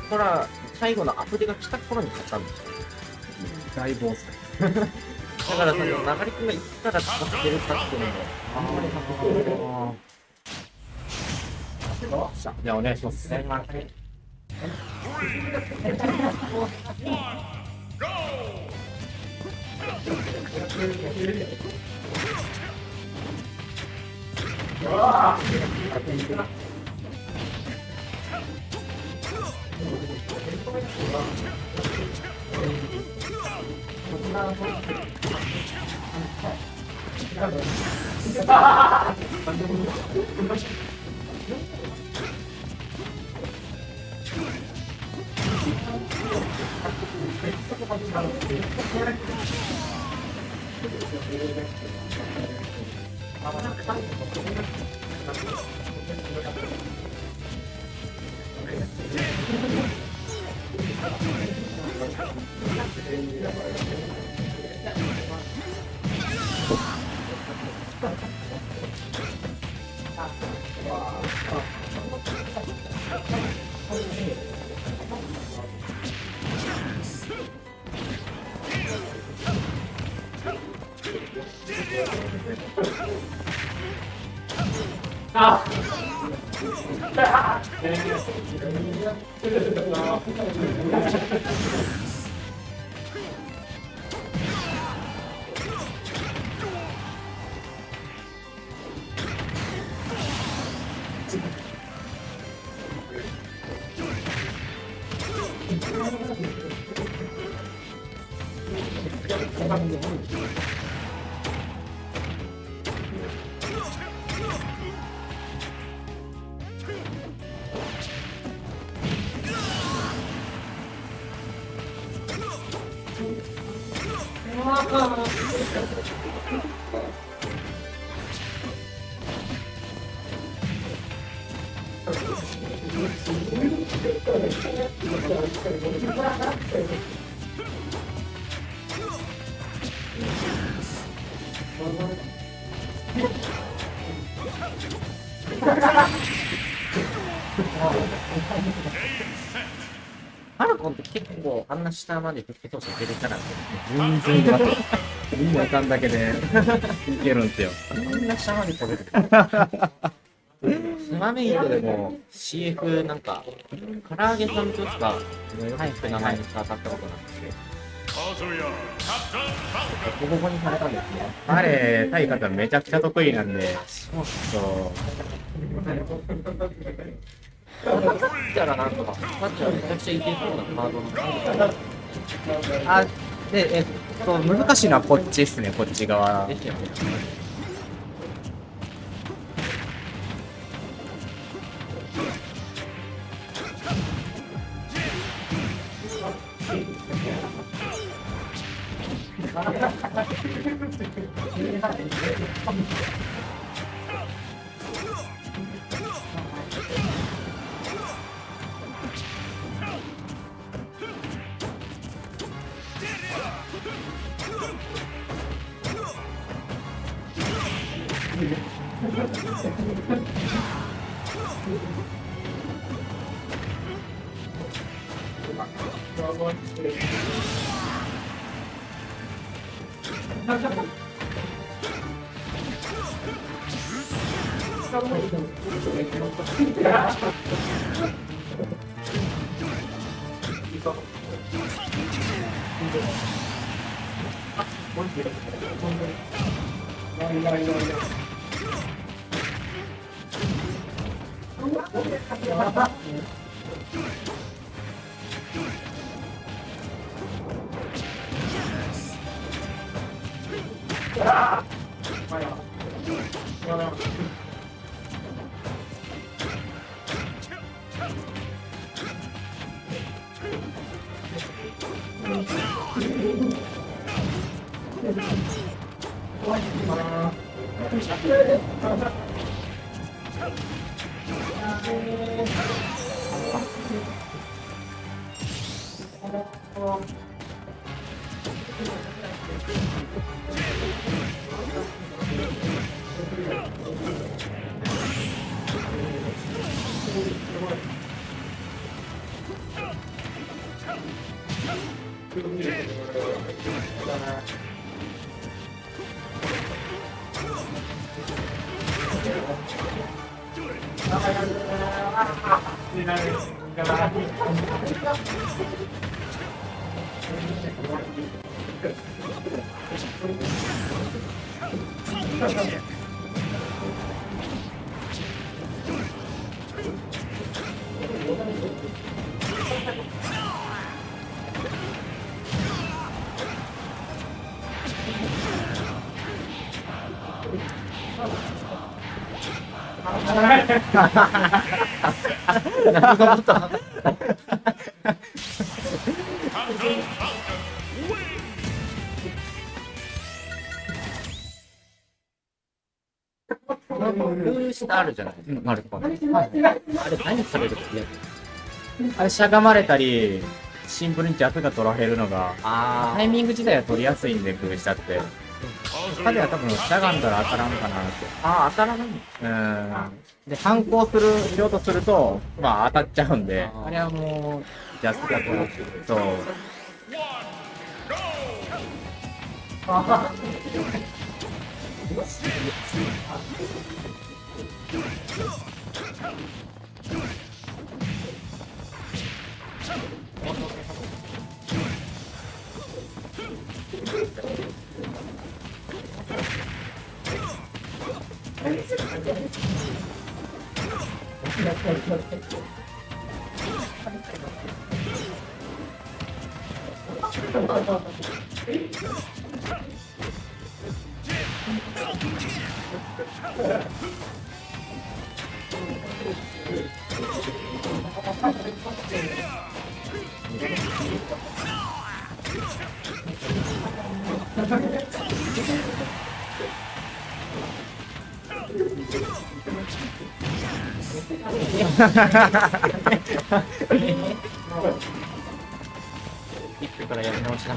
から、最後のアプデが来た頃に買ったんですよ。 だいぶ遅い。 だからその、流れ君がいつから使ってるかっていうのも、あんまり確認できない。じゃあお願いします。ハルコンって結構あんな下まで鉄血投手いけるからね。 全然いけますよ。みんなかんだけでいけるんですよ。 あんな下まで取れる。スマメイトでも CF なんか、唐揚げさんとしか、はいって名前にしか当たったことなくて。ボコボコにされたんですね。 あれ、対方めちゃくちゃ得意なんで。そう。 勝ったらなんとか、勝ったらめちゃくちゃいけそうなカードの感じあ、で、難しいのはこっちですね、こっち側。 ですよね。 何がボタンルールしてあるじゃないですか、マルコン。あれ何されるってやつ？ あれしゃがまれたりシンプルに弱が取られるのがあタイミング自体は取りやすいんで工夫したって彼は多分しゃがんだら当たらんかなってあ、当たらない。 で反抗しようとするとまあ当たっちゃうんであーあれはもうジャストだとそう一歩からやり直しな。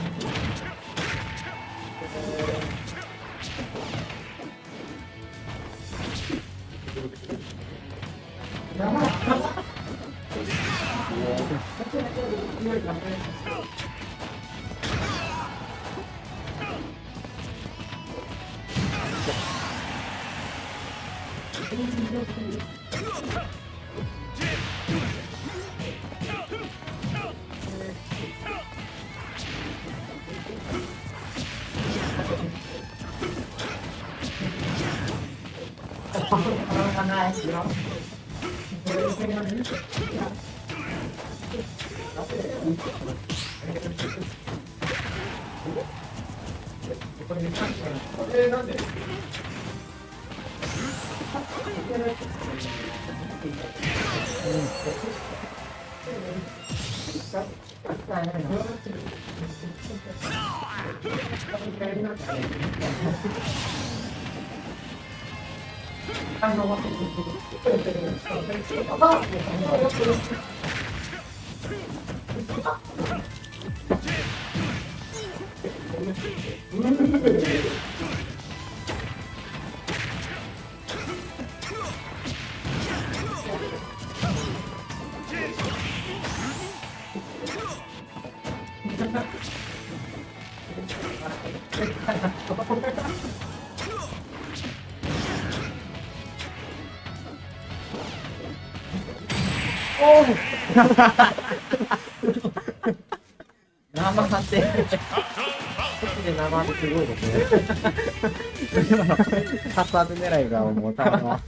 生当て。こっちで生当てすごいですね。 カツ当て狙いがもうたまらん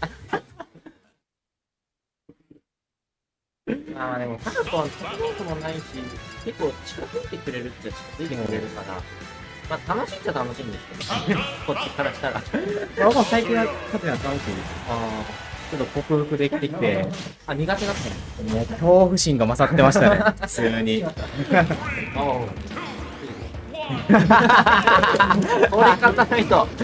まあでも、タカコはそんなこともないし、結構近づいてくれるっちゃ近づいてくれるから、まあ楽しいっちゃ楽しいんですけど、こっちからしたら。 僕も最近は勝つのは楽しいですあちょっと克服できてきてあ、苦手だったね。 もう恐怖心が勝ってましたね普通におう。これ勝たないと。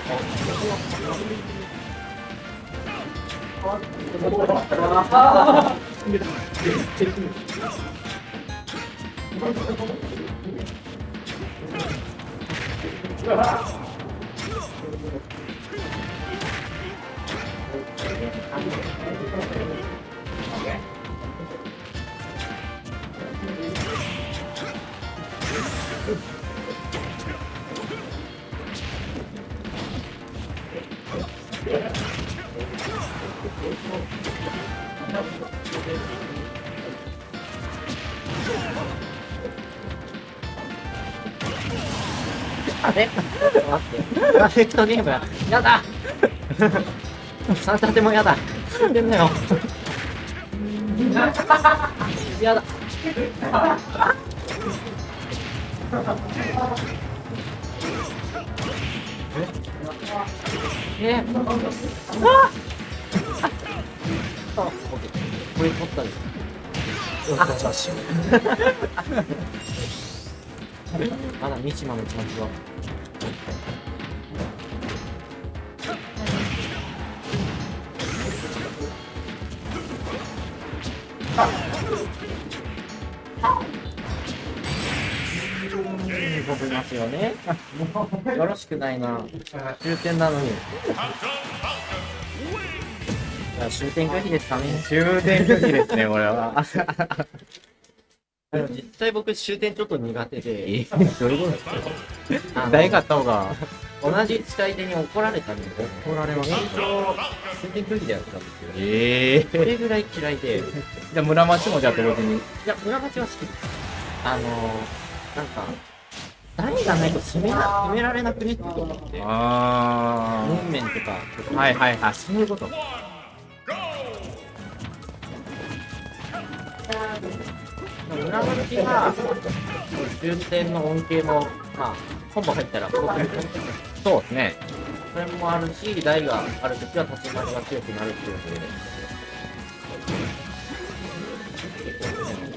あれ待ってパーフェクトゲームやだ3立てもやだ死んでんだよやだあオッケーこれ取ったですまだ三島のチャンスは飛びますよねよろしくないな終点なのにいや終点拒否ですかね終点拒否ですね、これは。 実際僕終点ちょっと苦手でどういうことですか？ あの誰かあった方が同じ使い手に怒られたんで怒られます。 終点拒否でやってたんですよそええ。 れぐらい嫌いでじゃあ村町もじゃあ同時に。 いや、村町は好きです。なんか、台がないと攻められなくねって思って、 あ門面とか、 あ。はいはいはい。そういうこと。 村町は、終点の恩恵も、まあ、コンボ入ったら、 そうですね。 それもあるし、台があるときは立ち回りが強くなるっていうので、結構ね、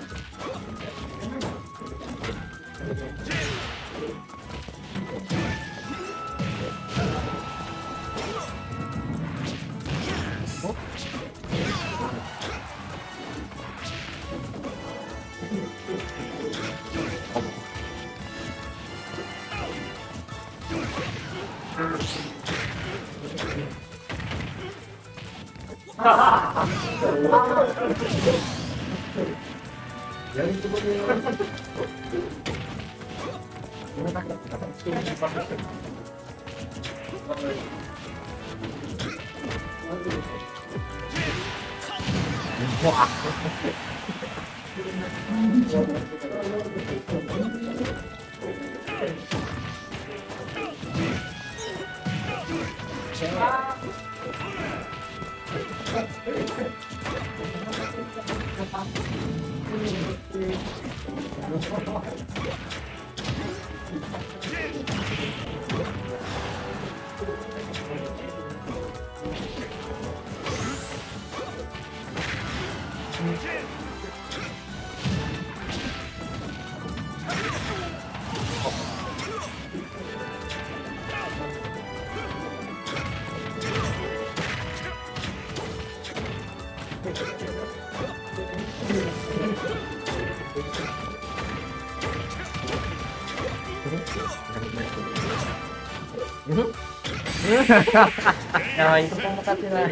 やばい、一本も勝てない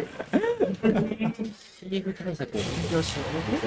。CF 対策を勉強しよ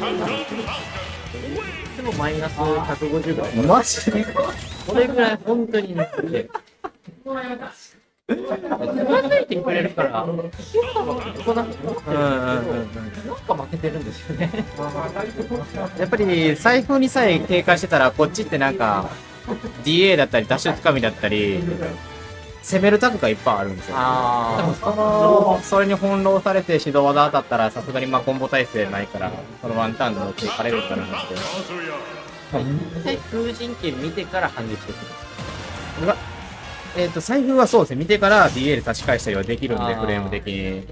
う。いつもマイナス150ぐらい。 マジで？ これぐらい本当にね。つまずいてくれるから、ここなんか思ってるんですけど、なんか負けてるんですよね。 やっぱり財布にさえ警戒してたらこっちってなんか DA だったりダッシュつかみだったり攻めるタグがいっぱいあるんですよ。多分それに翻弄されて指導技当たったらさすがにまあコンボ耐性ないからそのワンターンで持っていかれるからなんで。 一回風神剣見てから反撃してくる。 財布はそうですね、見てから DA で立ち返したりはできるんで、フレーム的に。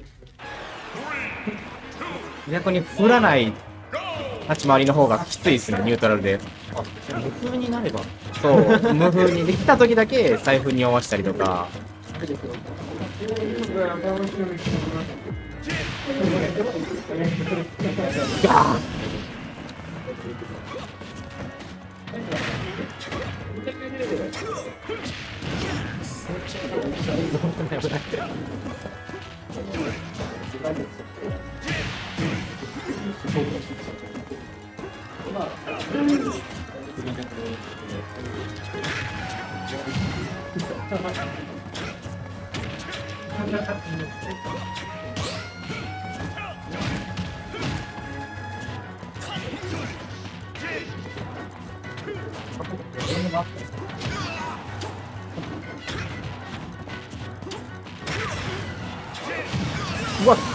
逆に振らない立ち回りの方がきついですね、ニュートラルで。 あ、無風になれば。 そう、無風にできた時だけ財布に合わせたりとか。 うわ、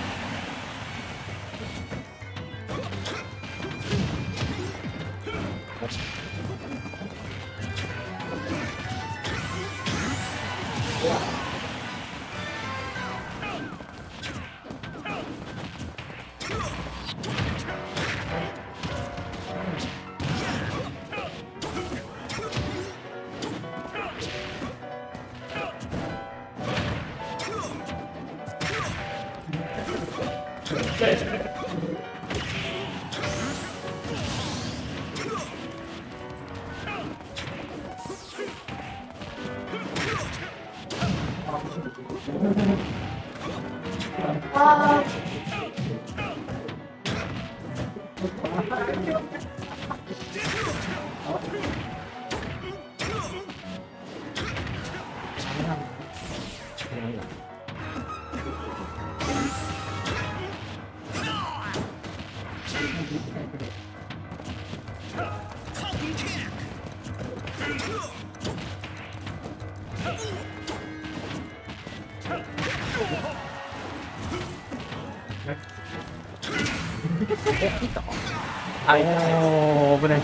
はい、 おー、危ない。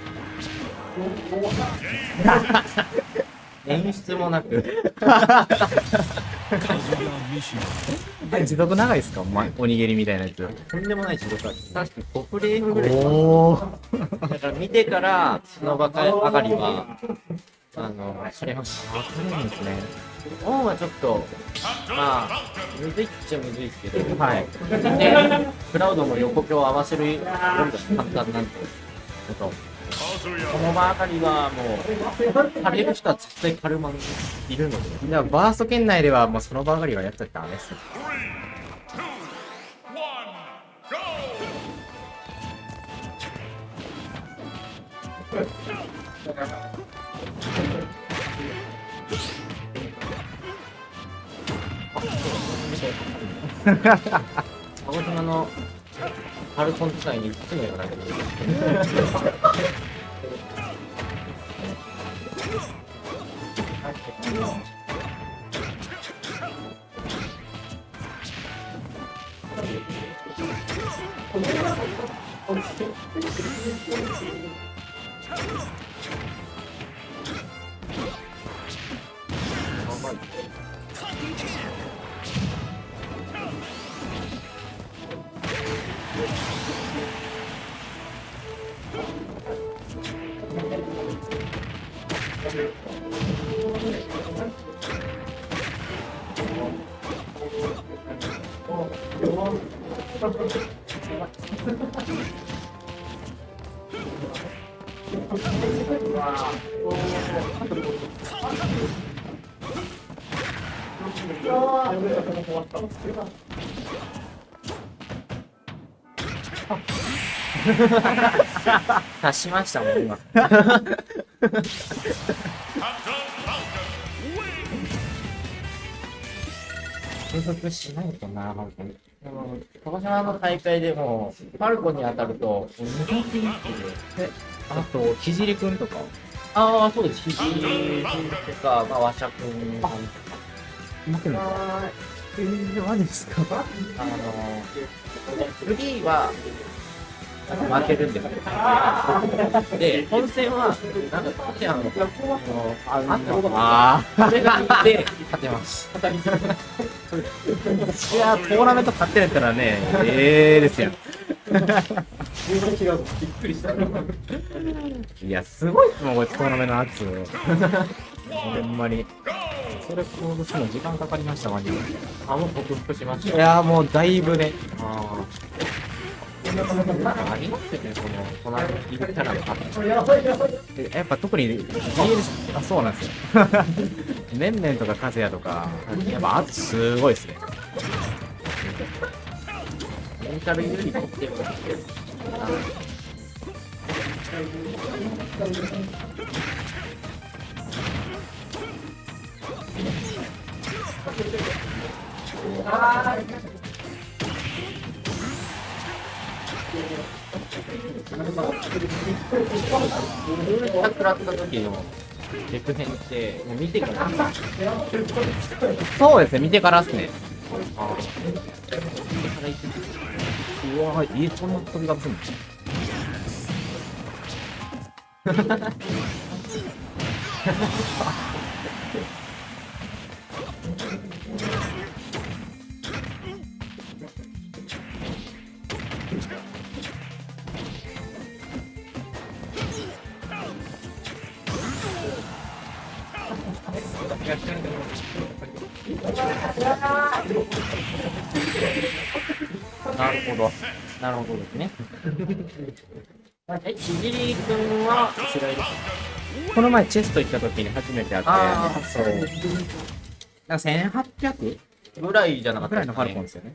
演出もなく。 持続長いですか、おにぎりみたいなやつ。 とんでもない仕事だ。確か5フレームぐらい。 おー。 だから見てから、その場上がりは、されました。 わかるんですね。 オンはちょっと、まあ、むずいっちゃむずいですけど、 はい。 で、クラウドも横強を合わせるよりは簡単なんで、こと。この場上がりはもう、借りる人は絶対カルマンいるので。 じゃあ、バースト圏内では、もうその場上がりはやっちゃったらダメですよ。 鹿児島のハルコン伝いにいつも言わないけど。足しましたもん今。継続しないとな、本当に。でも、鹿児島の大会でも、ファルコンに当たると、無駄ってなってて。 あと、ひじりくんとか。 ああ、そうです。ひじとか、まあ、和食さんとか。 負けるのか。マジですか。 フリーは、負けるんですよ。で、本戦は、なんか、タチアンの、それがいて、勝てます。 いやー、トーナメント勝ってるったらね、ですよ。 びっくりした。 いや、すごいっすもん、これトーナメントの圧。 ほんまに。それ攻撃するの時間かかりました、マジで。 あ、もう克服しました。 いやーもうだいぶね。 あありますよね、この隣にいるキャラの方。 やっぱ特に DLC、あ、そうなんですよ。ねんねんとかカズヤとか、やっぱ圧すごいですね。 メンタル有利持ってるんですけど。食らった時のデク編ってもう見てからそうですね、見てからっすね。 あ見てから行ってうわぁ、そんな飛び方すんのなるほど。なるほどですね。ちぎりくんは世代ですか？ この前チェスト行った時に初めて会って、 あーそう。なんか1800 ぐらいじゃなかったですかぐらいのファルコンですよね。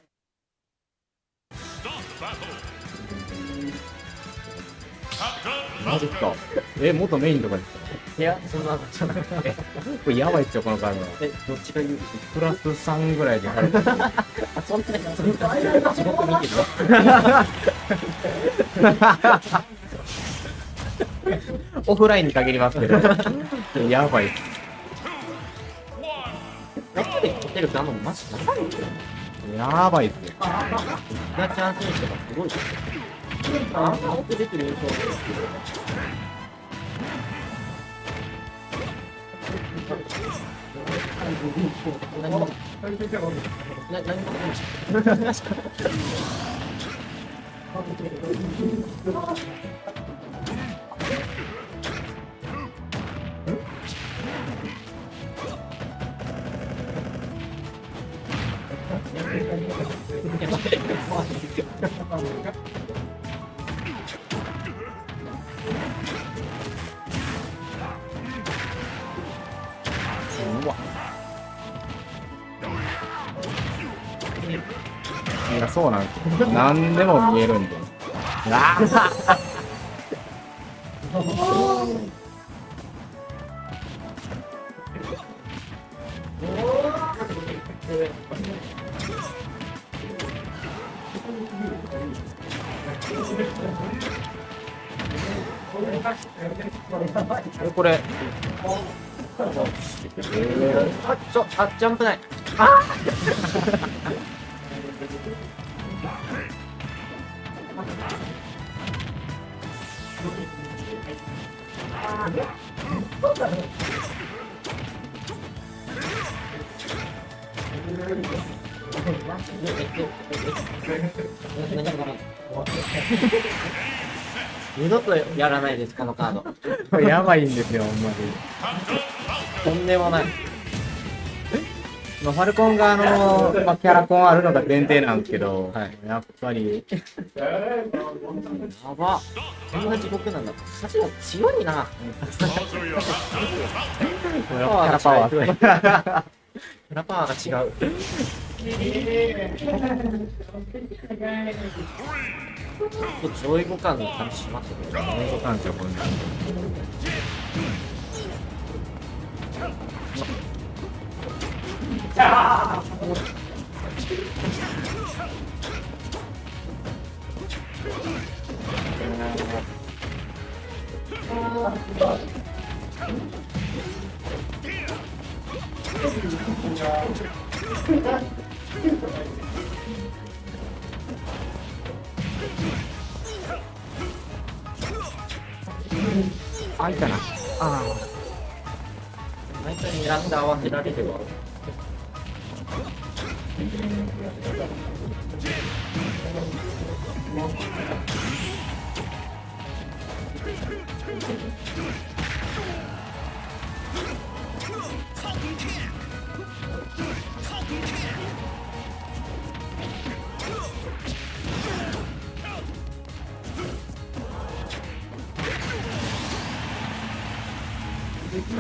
マジか。元メインとかですか？ いや、そんなじゃなくて。 これやばいっすよ、このカード。 どっちが言う？ プラス3ぐらいで入る。 あ、そんな地獄見てるオフラインに限りますけど。やばいっす。 中でホテルってあんのマジ長いんですよ。 やばいっすね。 ガチャン選手とかすごいですよ。あんな奥出てる印象ですけど。何もうわ。いや、そうなんですよ。何でも見えるんで。あこれ。 ジャンプない。二度とやらないです、このカード。 これやばいんですよ、ほんまに。 とんでもない。 ファルコンがキャラコンあるのが前提なんですけど、 はい、 やっぱり。 やば。こんな地獄なんだ。さすが強いな。キャラパワー。キャラパワーが違う。上位互換の感じしますよね。 上位互換ですよ、こんなの。あ、いたな。 毎回狙って合わせられれば。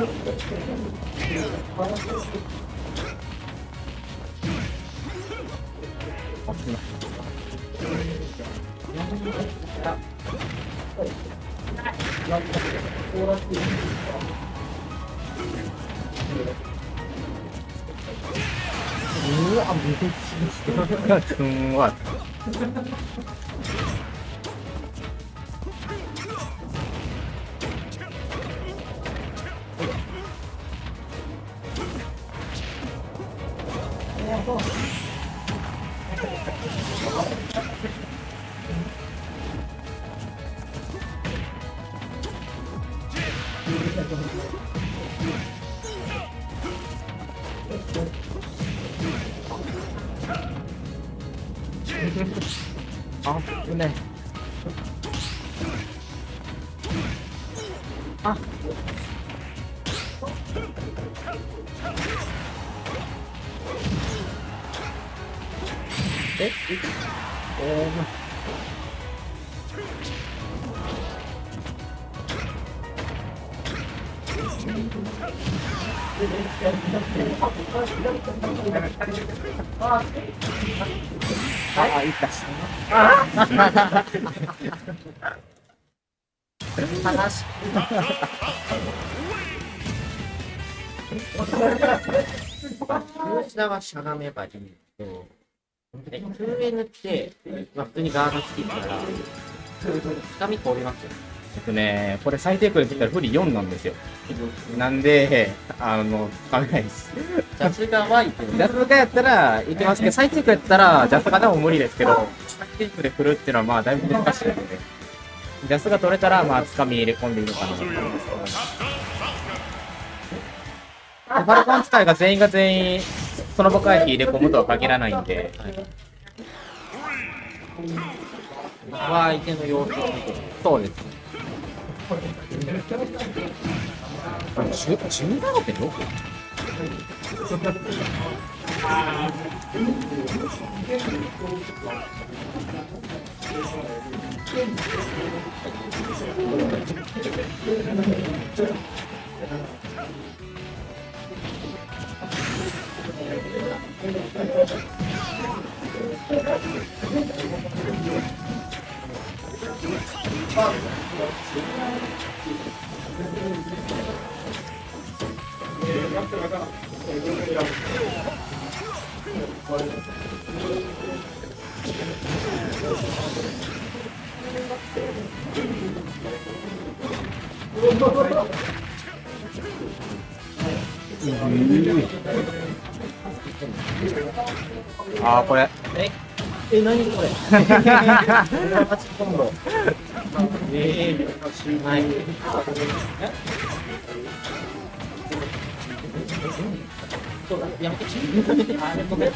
うわ、めっちゃすんごい。あ、危ない。あ。え？あ、いった。 話。吉田はしゃがめばいいけど、QN って、まあ、普通にガードしてたら、つかみ通りますよ。 これ最低区で切ったら不利4なんですよ。なんで、つかめないです。 ジャスガはいける。 ジャスガやったらいけますけど、最低区やったらジャスガでも無理ですけど、最低区で振るっていうのはまあだいぶ難しいので、ジャスが取れたらまあつかみ入れ込んでいいのかなと思います。ファルコン使いが全員その場回避入れ込むとは限らないんで、 は相手の様子を見て。 そうです。17.6？ああ、これ。 何これ。8コンボ。はい。そうだ、やめて。あれ、ごめん。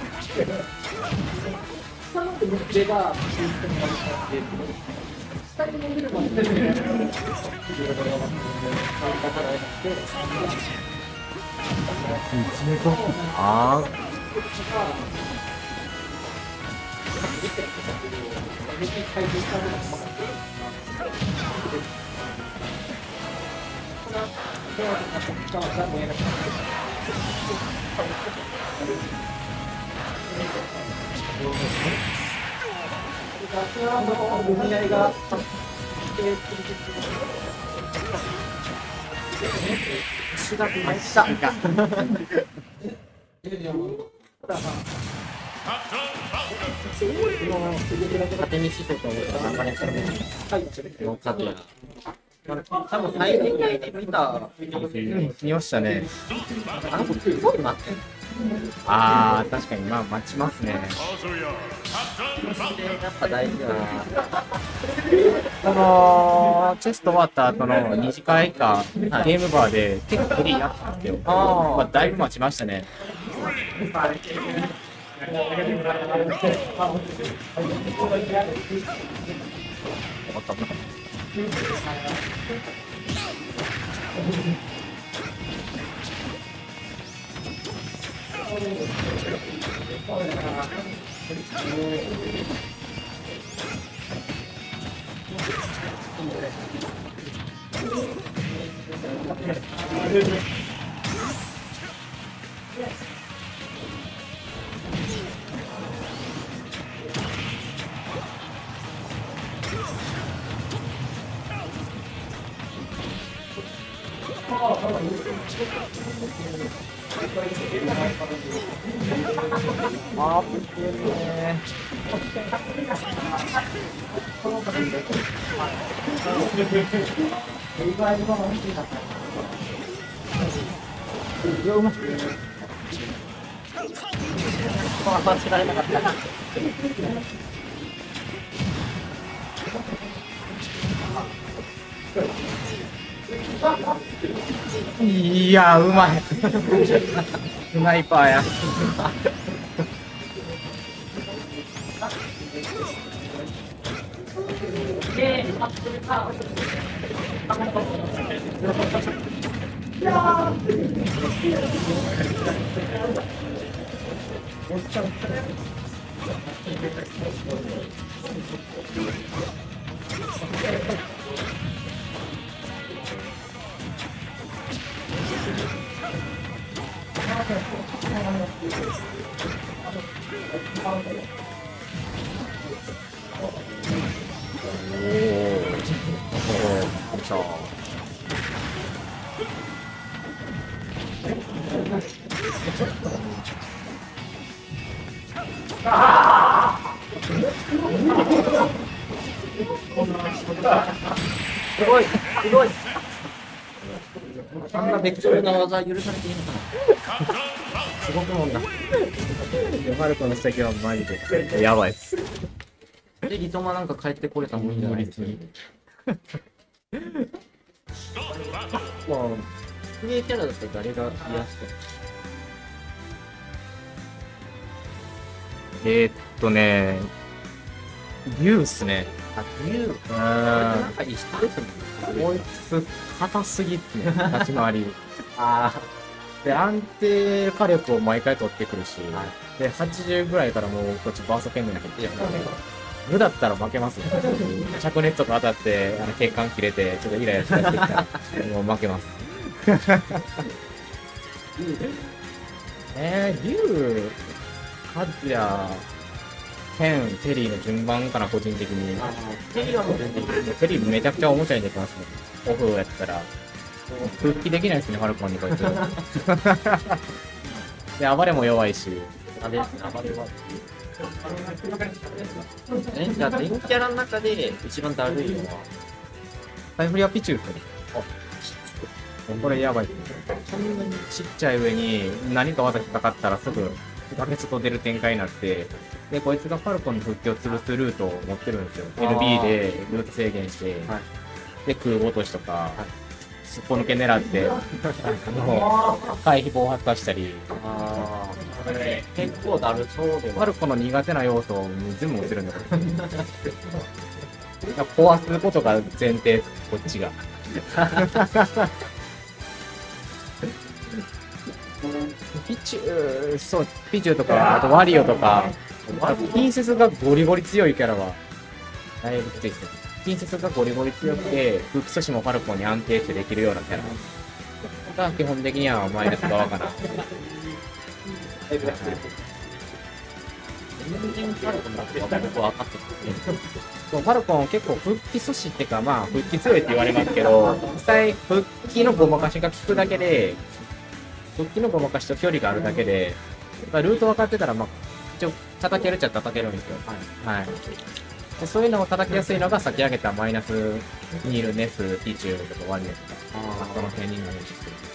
ああ。 勝手にしそうと思ったら流れちゃう。の数や。多分最近で見た。 見ましたね。 あの子すごい待って。 ああ、確かにまあ待ちますね。 やっぱ大事だな。チェスト終わった後の2時間以下、ゲームバーで結構フリーやったんですよ。まあ、だいぶ待ちましたね。 あー、ぶつけるねー。うまい。 間違えなかった。 いや、うまい。スナイパーや。 すごい、すごい。あんなベクトルな技許されていいのかな。すごくもんだ。 マルコの指摘はマジでやばいっす。 で、リトマなんか帰ってこれたもんいいんじゃないですか。まあ、プレイキャラだったら誰が癒してね、竜っすね。 あ、竜なんか異質ですね。 こいつ、硬すぎっすね、立ち回り。 あで、安定火力を毎回取ってくるし、 はで、80ぐらいからもうこっちバースト剣になってきて、無だったら負けますよ。灼熱とか当たって、血管切れて、ちょっとイライラしてきたら、もう負けます。竜、カズヤ、ケン、テリーの順番かな、個人的に。 テリーはもう全然いい。 テリーめちゃくちゃおもちゃにできますね。オフやったら。復帰できないですね、ファルコンにこいつ。で、暴れも弱いし。 あれ、暴れは。じゃあ、電キャラの中で一番だるいのはサイフリはピチューですね。これやばい。そんなにちっちゃい上に何か技引っかかったらすぐバケツと出る展開になって、で、こいつがファルコンの復帰を潰すルートを持ってるんですよ。LB でルート制限して、はい、で、空落としとか、はい、すっぽ抜け狙って、回避暴発化したり。 結構だるそうでファルコの苦手な要素を全部持ってるんだよ。壊すことが前提、こっちが。ピチュー、そう、ピチューとか、あとワリオとか、ピンセスがゴリゴリ強いキャラは、だいぶきついですね。ピンセスがゴリゴリ強くて、復帰阻止もファルコンに安定してできるようなキャラが基本的にはマイナス側かな。 全然ファルコンだって僕分かってファルコン結構復帰阻止っていうか、まあ復帰強いって言われますけど、実際復帰のごまかしが効くだけで、復帰のごまかしと距離があるだけで、ルート分かってたら、まあ、一応叩けるっちゃ叩けるんですよ。はい。はい、でそういうのを叩きやすいのが先上げたマイナスニール、ネス、ピチューとかワリオとか、その辺になるんですけど。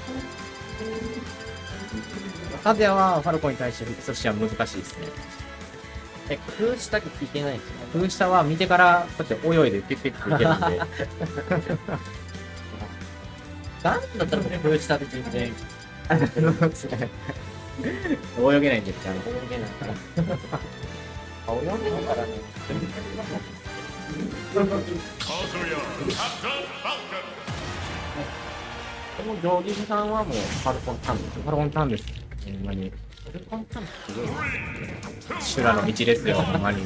カズヤはファルコンに対して復帰阻止は難しいですね。 空下聞いてないですよ。 空下は見てからこうやって泳いでピッピッピッいけるんで。 ガンだったら空下で全然泳げないんですよ。泳げないから。 泳げないからね。このジョーギフさんはもうファルコンターンです。 ファルコンターンです。ほんまに。 ファルコンターンすごい。 修羅の道ですよ、ほんまに。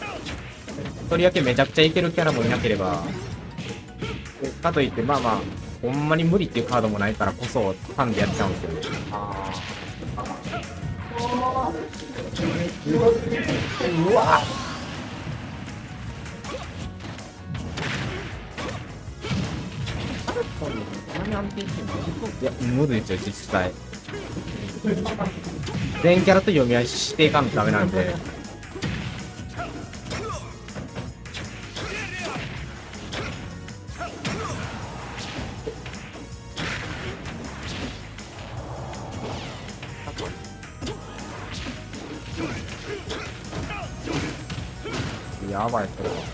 とりわけめちゃくちゃいけるキャラもいなければ、かといって、まあまあ、 ほんまに無理っていうカードもないからこそファンでやっちゃうんですよね。うわいや、無理ですよ、実際。全キャラと読み合いしていかんとダメなんで。やばい、それは。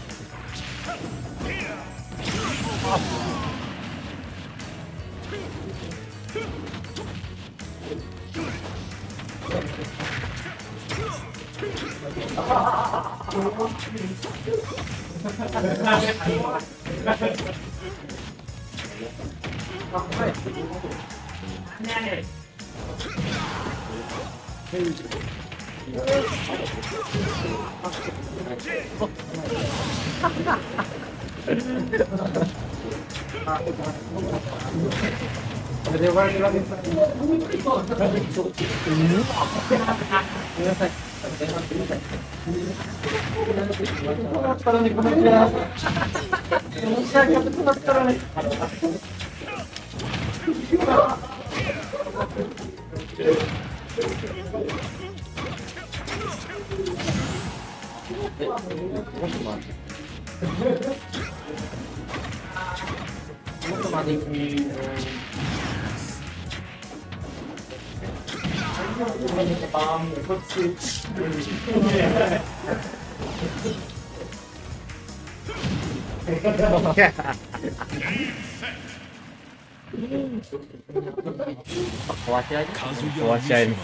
壊し合いです。壊し合いです。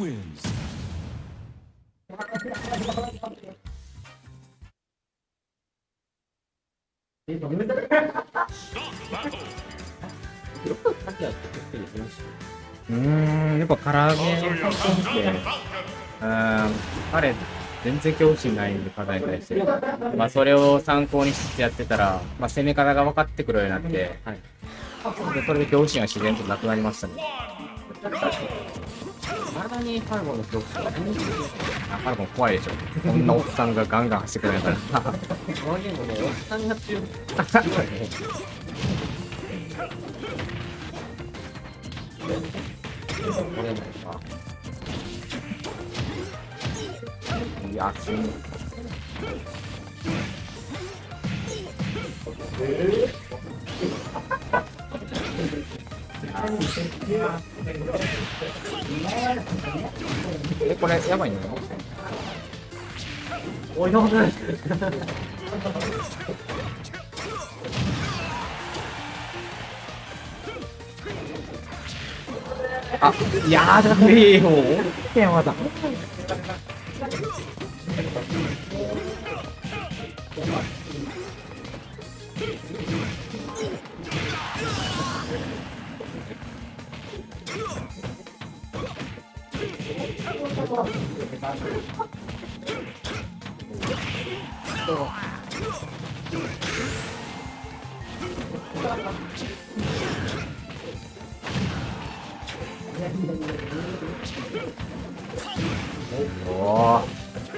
やっぱ唐揚げの発見って、彼、全然恐怖心ないんで、課題に対して。まあ、それを参考にしつつやってたら、まあ、攻め方が分かってくるようになって、はい、でそれで恐怖心が自然となくなりましたね。 体にファルゴンの恐怖心がファルゴン怖いでしょ。こんなおっさんがガンガン走ってくれるから。 このゲームね、おっさんが強い。 いや、すんごい。これやばいね。 おいどうする。 あ、やだべえよ。まだ。おー。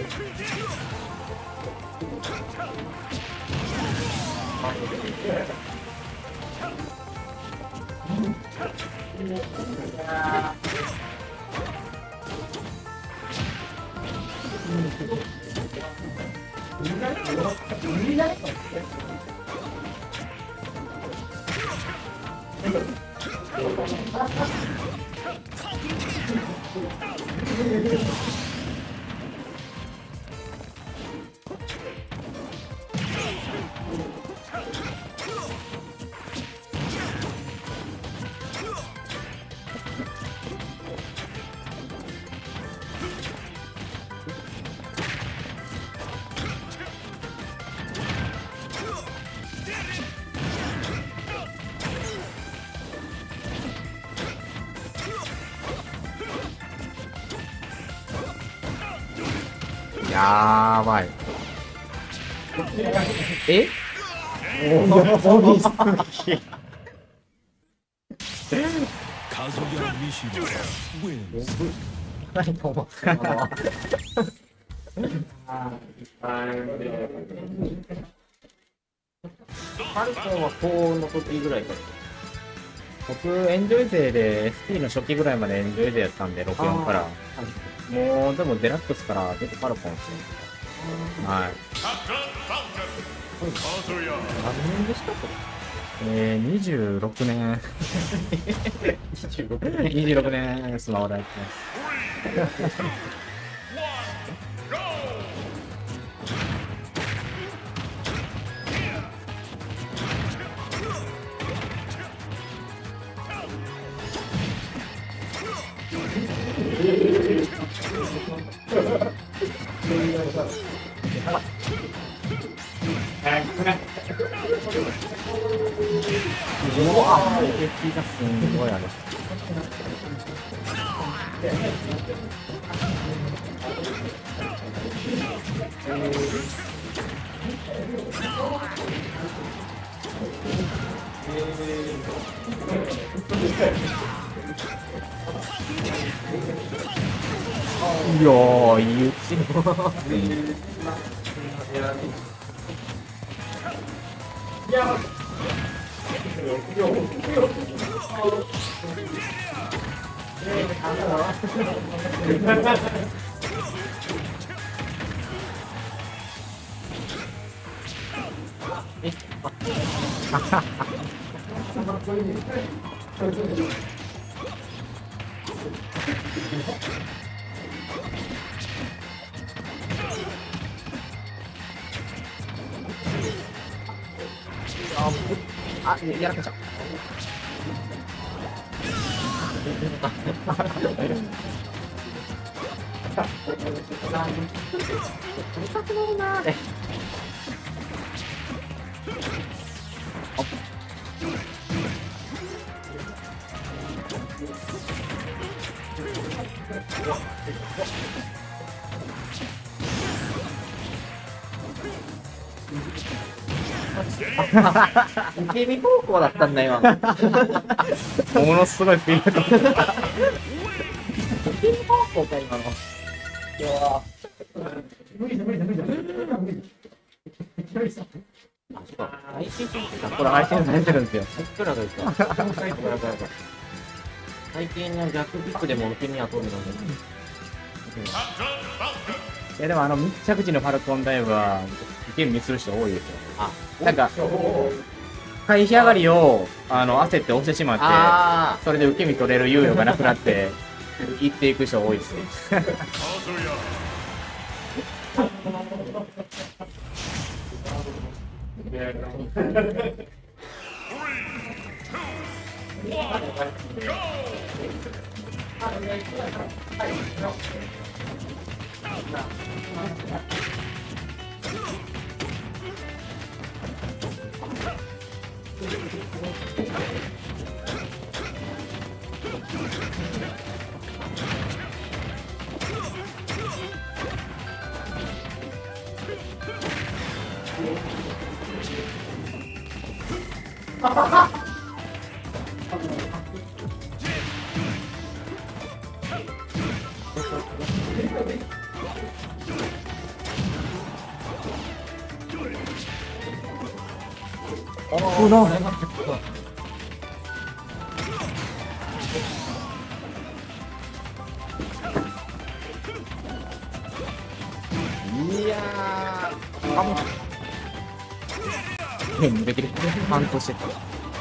やばい。え？ 何と思ったのハルコンは高音の時ぐらいから。 僕、エンジョイ勢で ST の初期ぐらいまでエンジョイ勢やったんで、64から。もう、でもデラックスから出てファルコンですね。はい。 何年でしたか 26年。26年スマホでやってます。うわぁ、敵がすごいある。いやー、いい打ち。あ、やらかした。 受け身方向だったんだ今。 ものすごいフィールド。 受け身方向か今の。いや無理だ無理だ無理だ無理だ。あ、そうか。配信されてた。 これ配信されてるんですよ。 いくらですか。最近の逆キックでも受け身は取るので。 いやでも密着時のファルコンダイブは受け身する人多いですよ。 あ、 なんか回避上がりを焦って押してしまって、それで受け身取れる猶予がなくなって行っていく人多いですね。いやー、もう抜けてる。反抗してた。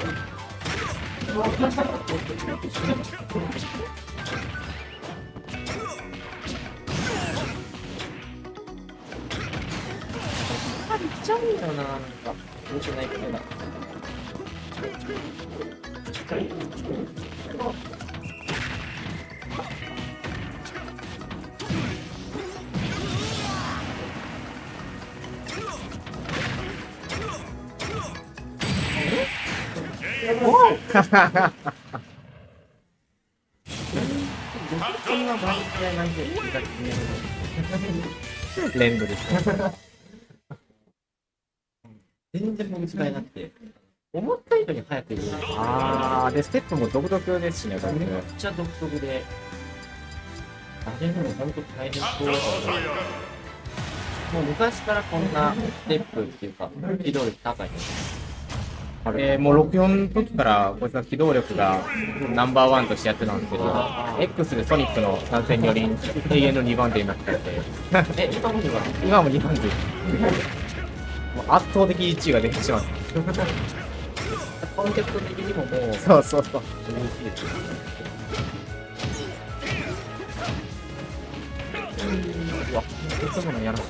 いっちゃうんだよな、なんか。よくないけどな。こんなバン試合なんで連動ですね。 全然僕使えなくて。 思った以上に早く言う。 あー、で、ステップも独特ですしね、これ。 めっちゃ独特で。あれでも本当大変そうだな。もう昔からこんなステップっていうか、機動力高いの。 もう64の時からこいつは機動力がナンバーワンとしてやってたんですけど、X でソニックの参戦により永遠の2番手になっちゃって、 今も2番今も2番手です。もう圧倒的1位ができてしまった。 コンセプト的にももう、 そうそうそう。 嬉しいです。うわ、いつものやらしい。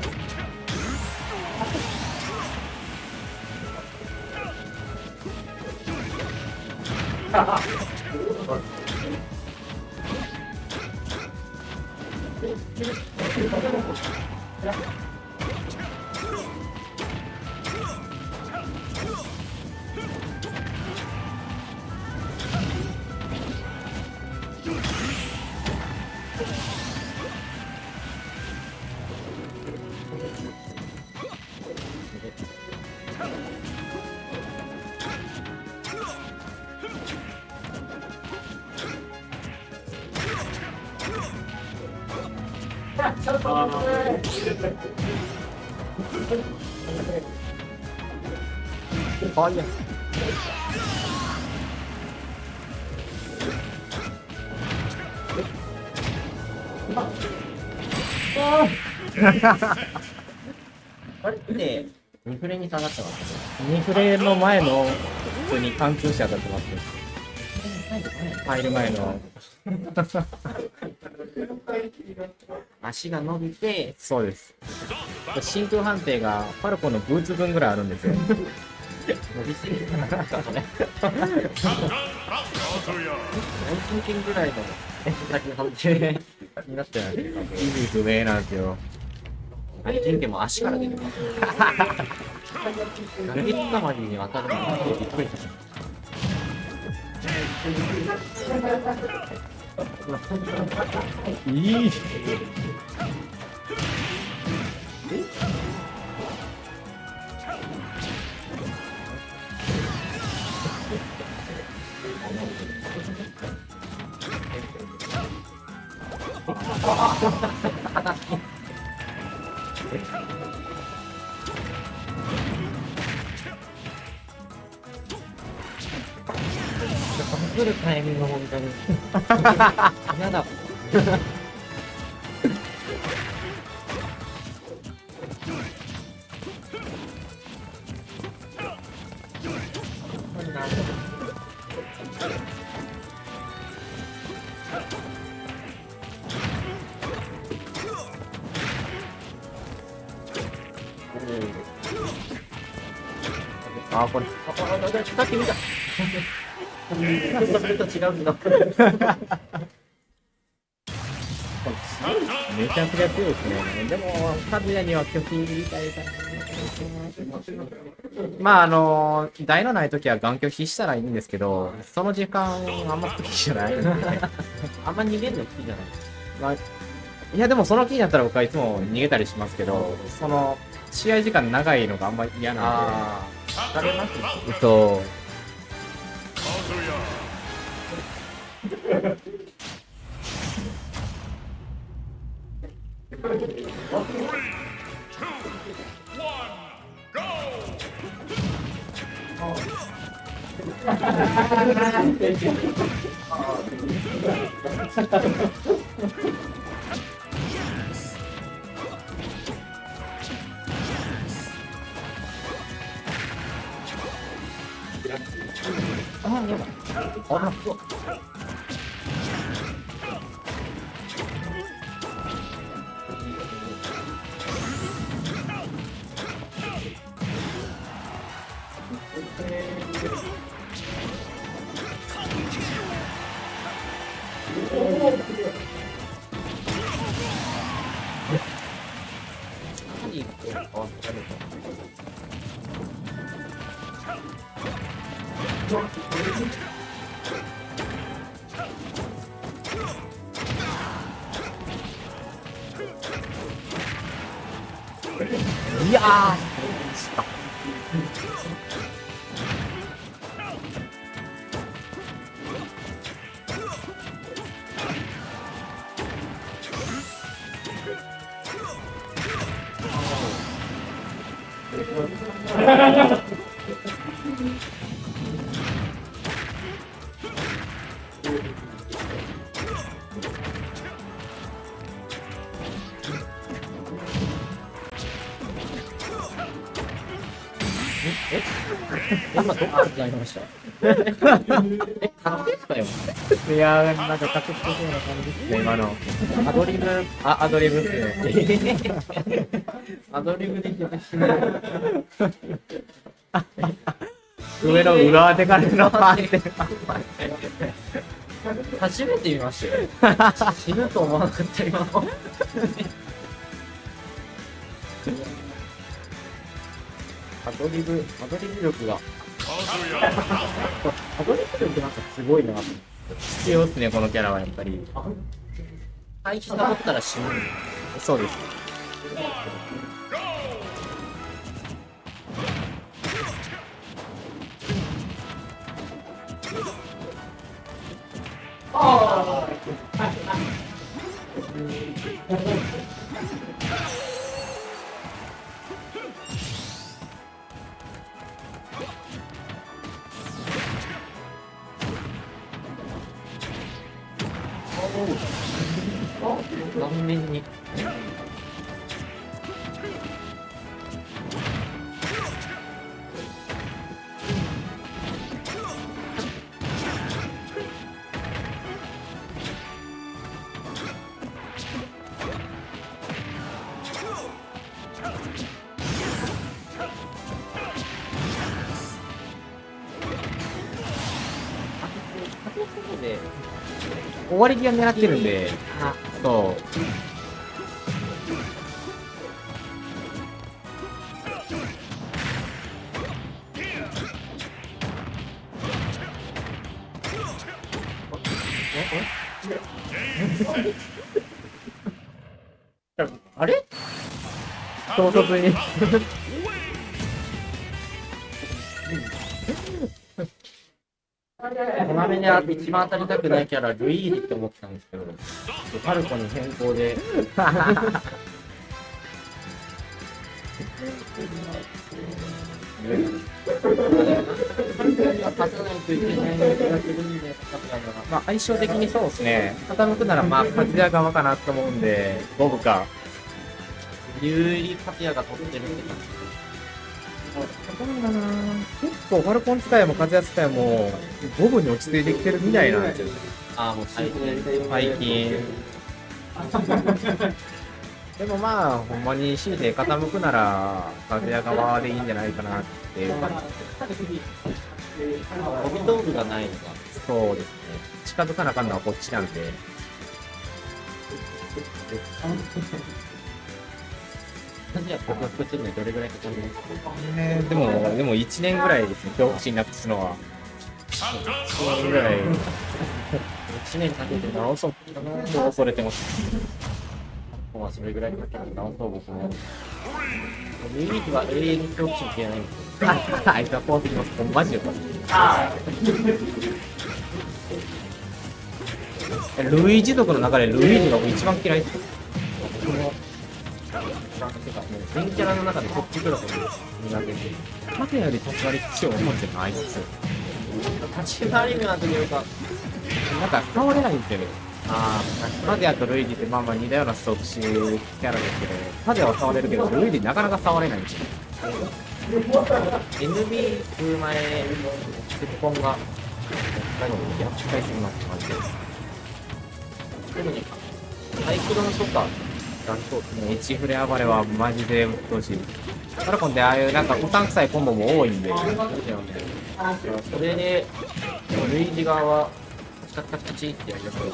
あ、いや。 あれって2フレに下がってますね。 2フレの前の普通に貫通して当たってますね。入る前の。 足が伸びて、 そうです。真空判定がファルコンのブーツ分ぐらいあるんですよ。 伸びすぎたな、これ。何分斤ぐらいの先判定になってないですか。 意味不明なんですよ。 何人でも足から出てます。投げつかまりに当たるのがびっくりしました。 いい。 来るタイミング本当に嫌だ。 あ、これ。 さっき見た。ちょっとそれと違うんだ。 めちゃくちゃ強いですね。でも、カズヤには拒否みたいだな。まあ、台のないときは眼拒否したらいいんですけど、その時間あんま好きじゃないんで。 あんま逃げるの好きじゃない。 まあ、いや、でもその気になったら僕はいつも逃げたりしますけど、試合時間長いのがあんまり嫌なんああ、疲れますね。 で。そう。 あ、やばい。あ、そう。 いやー、 今どこから繋いました？確定かよ。 いやー、なんか確定そうな感じですね、今の。アドリブ、アドリブっすね。 アドリブで出てしまう。 上の裏当てからの判定。 初めて見ましたよ。死ぬと思わなかった今の。アドリブ力が。アドリブ力なんかすごいな。 必要っすね、このキャラはやっぱり。 回避サボったら死ぬ。 そうです。 顔面に。 終わり際狙ってるんで、そう。 あれ？ 唐突に。 こまめに一番当たりたくないキャラ、ルイージって思ってたんですけど、ファルコに変更で。勝たないといけない気がするんで、 まあ相性的にそうですね。傾くならまあ勝也側かなと思うんで、ボブか。 有利勝也が取ってるって感じ。 結構ファルコン使いも風使いもボブに落ち着いてきてるみたいなんですよね。 ああ、もう最近。 でもまあほんまに強いて傾くなら風也側でいいんじゃないかなっていう感じ。 飛び道具がないのか。 そうですね。近づかなあかんのはこっちなんで。 風也克服するのにどれぐらいかかるんですか？ でも1年ぐらいですね、恐怖心なくすのは。1年ぐらい。 1年かけて直そうかな。 恐れてます。 まあそれぐらいかけて直そう僕も。ルイージは永遠に恐怖心消えないんですよ。 あいつはこうってきます。マジでこれ。ルイージ族の中でルイージが一番嫌いです。 僕も。てかもう全キャラの中でトップクラスです苦手で。 風より立ち割り必要思ってないんですよ。 立ち回り目なんていうか、 なんか倒れないんですよね。 あファゼアとルイージってまあまあ似たような即死キャラですけど、ファゼアは触れるけど、ルイージなかなか触れないんですよ。 NB 風前、鉄本が、何をやっ使いすぎますマジで。特に、サイクロンとか、 1フレ暴れはマジでうっとうしい。ファルコンってああいうなんかボタン臭いコンボも多いんで。 それで、ルイージ側は、カチカチカチカチってやりだすから。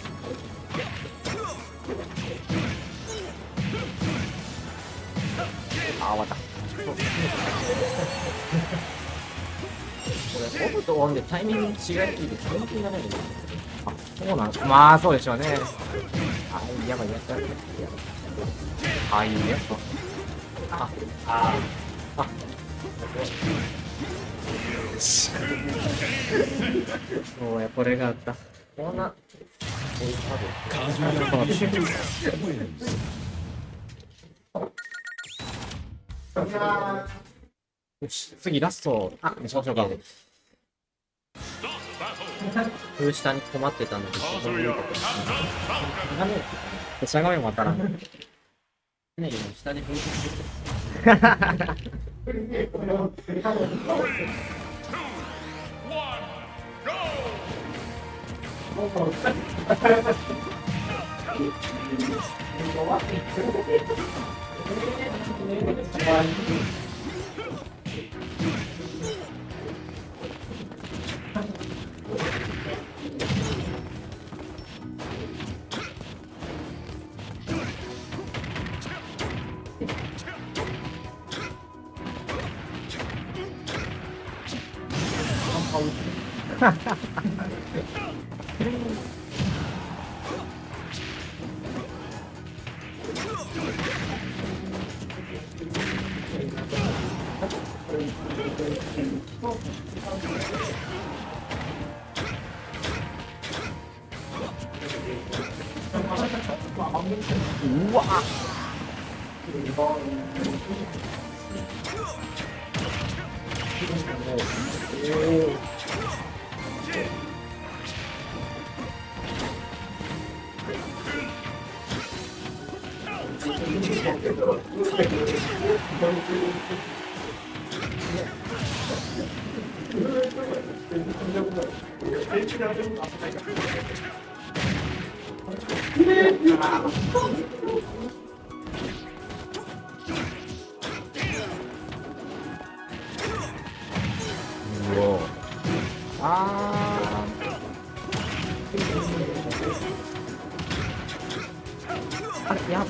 あ、終わった。これ、オフとオンでタイミング違いすぎて、全然ならないんですよ。 あ、そうなんですか。まあ、そうでしょうね。あ、やばいやつだ。ああいうやつ。そうや、これがあった。 こんな、こういうカード。 よし、次ラストにしましょうか。 風下に困ってたので、そこにしゃがみも当たらん。 ね、今下に風してる。うわっ。あれ、やっ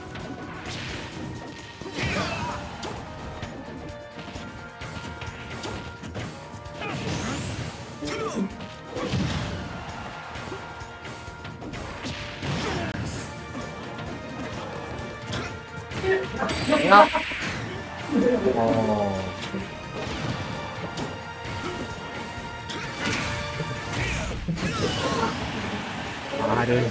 ある。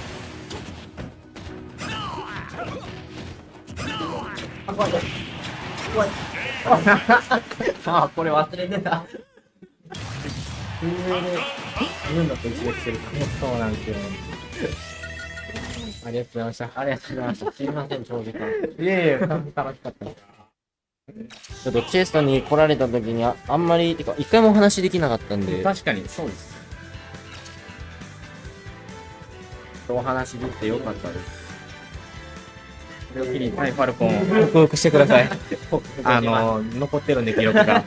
あ、これ忘れてた。運だと一撃する。そうなんですよ。ありがとうございました。 ありがとうございました。すいません、長時間。 いえいえ、楽しかった。 ちょっとチェストに来られた時にあんまり、てか、一回もお話できなかったんで、 確かに、そうです。 お話できてよかったです。 これを機にタイファルコンを克服してください。残ってるんで、記録が。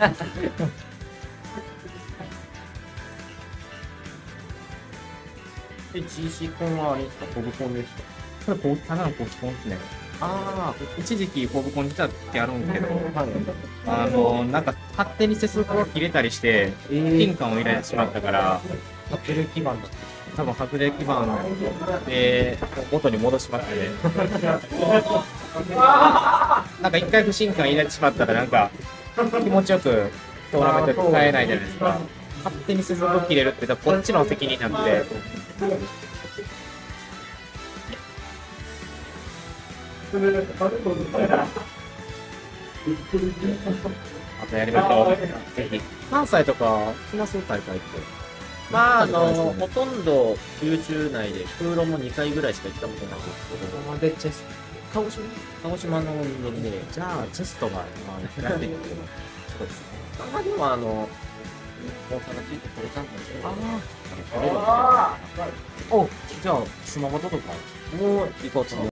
で、GC コンはあれですか、コブコンですか？ これ、ただのポチコンですね。 あ一時期、コブコン自体ってあるんですけど、 あ、はい。 なんか、勝手に接続が切れたりして、変換を入れてしまったから、 テレ基盤だった。 多分外れ基盤で元に戻しましたね。なんか一回不信感入れてしまったらなんか気持ちよくトーナメント使えないじゃないですか。勝手に接続切れるってこっちの責任なんで。あとやりましょう。ぜひ。関西とか来ます大会って。 まあ、ほとんど九州内で、空論も2回ぐらいしか行ったことないんですけど、 でチェス鹿児島の運動で、 じゃあチェストがやってみてそうですね。 まあでも大阪ついてこれちゃんとしてああ、お、じゃあスマホとかもう行こうと思う。